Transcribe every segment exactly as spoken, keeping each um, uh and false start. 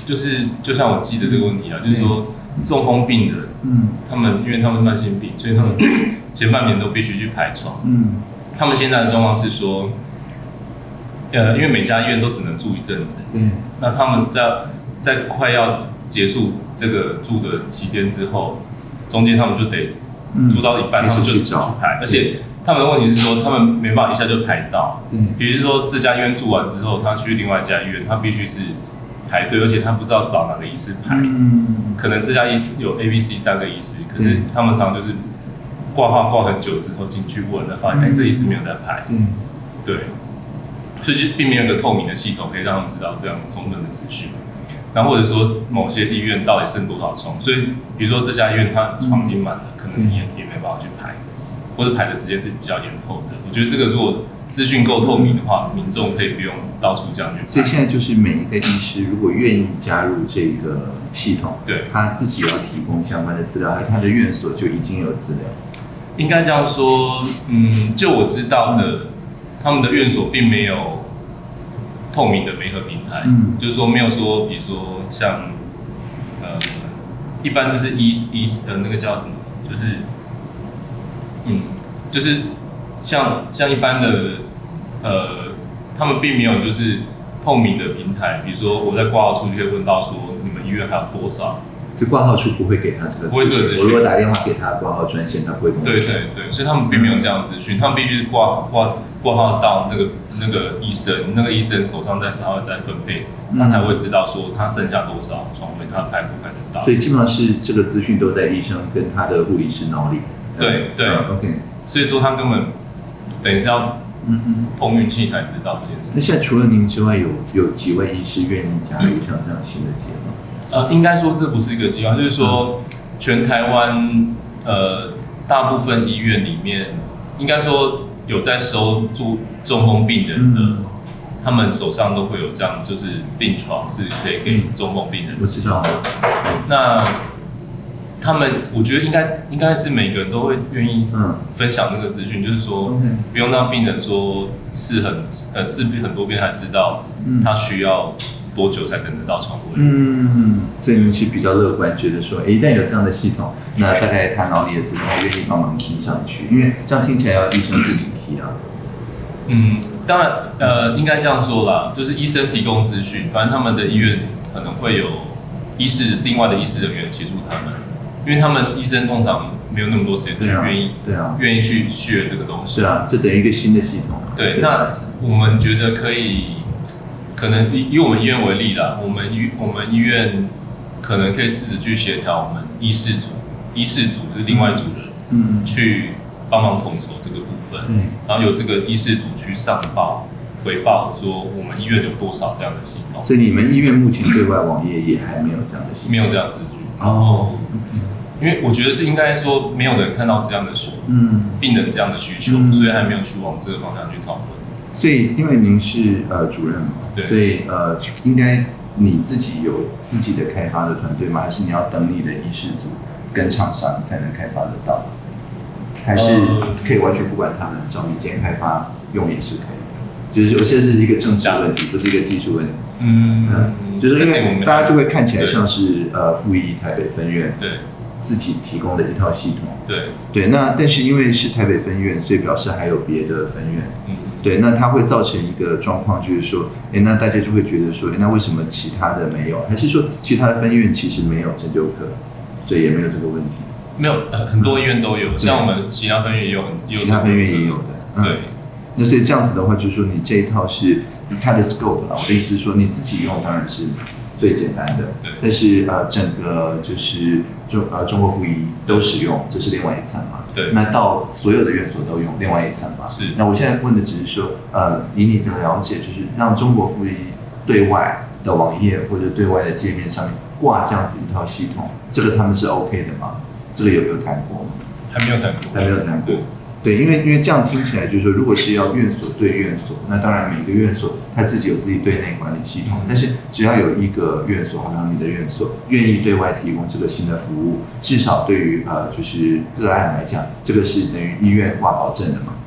就是就像我记得这个问题啊，就是说中风病人，嗯，他们因为他们是慢性病，所以他们前半年都必须去排床，嗯，他们现在的状况是说，呃，因为每家医院都只能住一阵子，嗯，那他们在在快要结束这个住的期间之后，中间他们就得住到一半，他们就去排，而且他们的问题是说，他们没办法一下就排到，嗯，比如说这家医院住完之后，他去另外一家医院，他必须是排队，而且他不知道找哪个医师排，嗯，可能这家医师有 A、B、C 三个医师，可是他们常常就是挂号挂很久之后进去问了，发现哎，这医师没有在排，嗯，对，所以就并没有一个透明的系统可以让他们知道这样充分的资讯。然后或者说某些医院到底剩多少床，所以比如说这家医院它床已经满了，可能你也也没办法去排，或者排的时间是比较延后的。我觉得这个如果资讯够透明的话，民众可以不用到处这样去排。 所以现在就是每一个医师如果愿意加入这个系统， 对， 他自己要提供相关的资料，还有他的院所就已经有资料。 应该这样说，嗯，就我知道的，他们的院所并没有透明的媒合平台，嗯，就是说没有说，比如说像，呃，一般就是医医呃那个叫什么，就是，嗯，就是像像一般的，呃，他们并没有就是透明的平台，比如说我在挂号处就可以问到说你们医院还有多少。 这挂号处不会给他这个资讯，我如果打电话给他挂号专线，他不会跟我讲。 对对对，所以他们并没有这样的资讯，他们必须是挂挂挂号到那个那个医生，那个医生手上再稍微再分配，他才会知道说他剩下多少床位，他排不排得到。 所以基本上是这个资讯都在医生跟他的护理师脑里。 对对、嗯、，OK。所以说他根本等于是要嗯碰运气才知道这件事。 那现在除了您之外，有有几位医师愿意加入像这样新的节目？ 呃，应该说这不是一个计划，就是说全台湾呃大部分医院里面，应该说有在收住中风病人的，嗯、他们手上都会有这样，就是病床是可以给中风病人使用的。那他们，我觉得应该应该是每个人都会愿意分享这个资讯，嗯、就是说不用让病人说是很呃是很多遍才知道他需要多久才等得到床位？嗯， 所以你是比较乐观，觉得说，欸、一旦有这样的系统，那大概他脑里的资料愿意帮忙提上去，因为这样听起来要医生自己提啊。 嗯，当然，呃，应该这样说啦，就是医生提供资讯，反正他们的医院可能会有医师另外的医师人员协助他们，因为他们医生通常没有那么多时间去愿意， 对啊， 愿意去学这个东西。 是啊，这等于一个新的系统。 对，那我们觉得可以。可能以以我们医院为例啦，我们医我们医院可能可以试着去协调我们医事组，医事组就是另外一组人，嗯，去帮忙统筹这个部分，嗯，然后由这个医事组去上报回报说我们医院有多少这样的系统。 所以你们医院目前对外网页也还没有这样的系统， 没有这样的资讯。然后，因为我觉得是应该说没有人看到这样的需，嗯，病人这样的需求，嗯、所以还没有去往这个方向去讨论。 所以，因为您是呃主任嘛，所以呃，应该你自己有自己的开发的团队吗？还是你要等你的医师组跟厂商才能开发得到？还是可以完全不管他们，找民间开发用也是可以的？就是我现在是一个政治问题，不是一个技术问题。嗯，嗯就是因为大家就会看起来像是呃附医台北分院对自己提供的一套系统。 对对，那但是因为是台北分院，所以表示还有别的分院。嗯。对，那它会造成一个状况，就是说，哎，那大家就会觉得说，哎，那为什么其他的没有？还是说其他的分院其实没有针灸科，所以也没有这个问题？ 没有，呃，很多医院都有，嗯、像我们其他分院也有，也有其他分院也有的。嗯、对，那所以这样子的话，就是说你这一套是它的 scope 啦。我的意思是说，你自己用当然是最简单的，对。但是呃，整个就是中呃中国附医都使用，这是另外一层嘛。 对， 那到所有的院所都用另外一层嘛？ 是。 那我现在问的只是说，呃，以你的了解，就是让中国附医对外的网页或者对外的界面上面挂这样子一套系统，这个他们是 OK 的吗？这个有有谈过吗？ 还没有谈过， 还没有谈过。对，因为因为这样听起来就是说，如果是要院所对院所，那当然每个院所他自己有自己对内管理系统，但是只要有一个院所，好像你的院所愿意对外提供这个新的服务，至少对于呃就是个案来讲，这个是等于医院挂保证的嘛。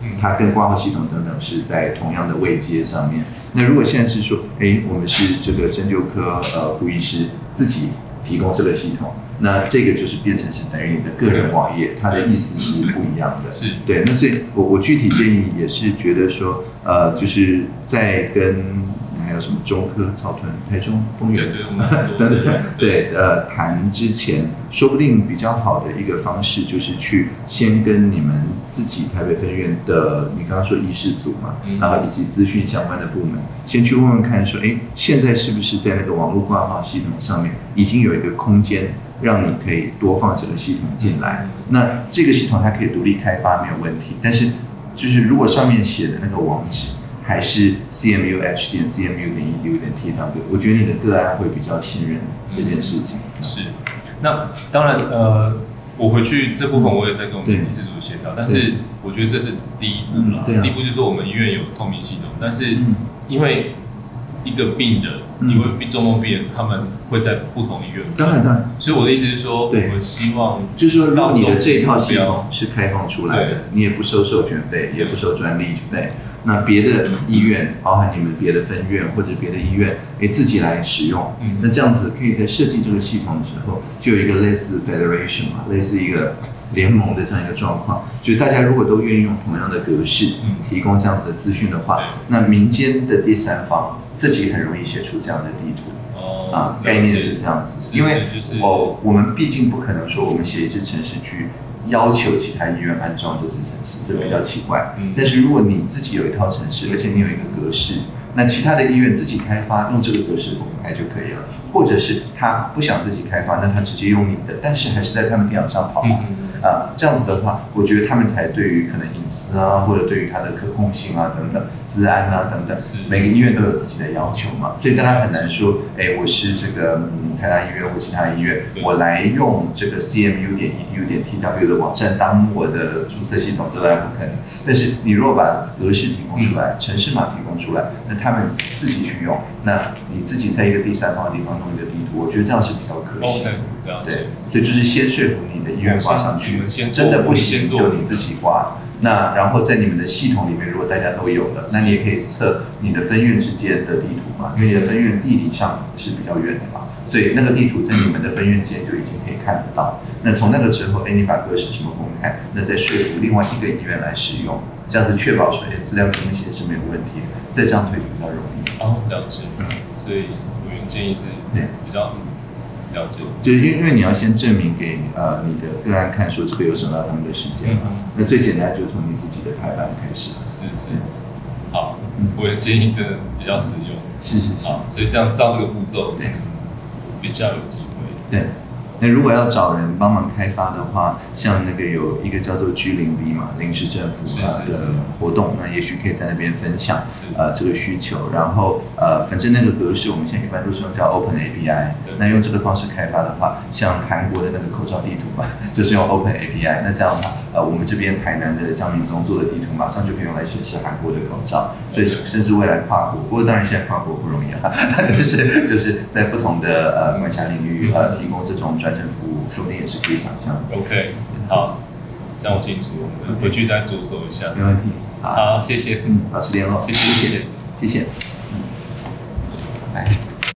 它跟挂号系统等等是在同样的位阶上面。那如果现在是说，哎，我们是这个针灸科呃胡医师自己提供这个系统，那这个就是变成是等于你的个人网页，它的意思是不一样的。 是对，那所以我我具体建议也是觉得说，呃，就是在跟还有什么中科、草屯、台中、丰原等等，对，呃，谈之前，说不定比较好的一个方式就是去先跟你们自己台北分院的，你刚刚说医事组嘛，嗯、然后以及资讯相关的部门，先去问问看说，哎，现在是不是在那个网络挂号系统上面已经有一个空间，让你可以多放这个系统进来？那这个系统它可以独立开发没有问题，但是就是如果上面写的那个网址还是 C M U H 点 C M U 点 E D U 点 T W， 我觉得你的个案会比较信任这件事情。 嗯、是，那当然，呃，我回去这部分我也在跟我们医师组协调，但是我觉得这是第一步啦。嗯啊、第一步就是说我们医院有透明系统，但是因为一个病人，嗯、因为中风病人他们会在不同医院， 当然当然。 所以我的意思是说，我们希望就是说，如果你的这套系统是开放出来的，你也不收授权费，也不收专利费。那别的医院，包含你们别的分院或者别的医院，哎，自己来使用。嗯、那这样子可以在设计这个系统的时候，就有一个类似 federation 嘛，类似一个联盟的这样一个状况。所以大家如果都愿意用同样的格式提供这样子的资讯的话，嗯、那民间的第三方自己很容易写出这样的地图。哦，啊，概念是这样子，因为我我们毕竟不可能说我们写一支程式去要求其他医院安装这支程式，这比较奇怪。嗯、但是如果你自己有一套程式，而且你有一个格式，那其他的医院自己开发，用这个格式公开就可以了。或者是他不想自己开发，那他直接用你的，但是还是在他们电脑上跑嘛。嗯啊，这样子的话，我觉得他们才对于可能隐私啊，或者对于它的可控性啊等等、资安啊等等，每个医院都有自己的要求嘛，所以大家很难说，哎，我是这个嗯台大医院或其他医院，我来用这个 C M U 点 E D U 点 T W 的网站当我的注册系统，这当然不可能。但是你如果把格式提供出来，程式码提供出来，那他们自己去用，那你自己在一个第三方的地方弄一个地图，我觉得这样是比较可行。 Okay, 对，所以就是先说服你的医院挂上去，真的不行就你自己挂。那然后在你们的系统里面，如果大家都有了，那你也可以测你的分院之间的地图嘛，因为你的分院地理上是比较远的嘛，所以那个地图在你们的分院间就已经可以看得到。那从那个之后，哎，你把格式什么公开，那再说服另外一个医院来使用，这样子确保说，哎，资料明显是没有问题的，再这样推就比较容易。 哦，了解。嗯，所以我原建议是比较。了解， 就是因为你要先证明给呃你的个案看，说这个有省到他们的时间嘛。嗯、那最简单就是从你自己的排版开始。 是是，好，嗯、我的建议真的比较实用。 是是是， 所以这样照这个步骤，对，比较有机会。 对。那如果要找人帮忙开发的话，像那个有一个叫做 G 零 V 嘛，临时政府啊的活动，那也许可以在那边分享呃这个需求，然后呃反正那个格式我们现在一般都是用叫 Open A P I， 那用这个方式开发的话，像韩国的那个口罩地图嘛，就是用 Open A P I， 那这样的话，呃我们这边台南的江明宗做的地图，马上就可以用来显示韩国的口罩，所以甚至未来跨国，不过当然现在跨国不容易啊，但是就是在不同的呃管辖领域呃提供这种专程服务，说不定也是可以想象的。 OK， 好，这样我清楚，我回去再着手一下。 没问题。 好，谢谢。 嗯，保持联络。 谢谢，谢谢， 谢谢。嗯，来。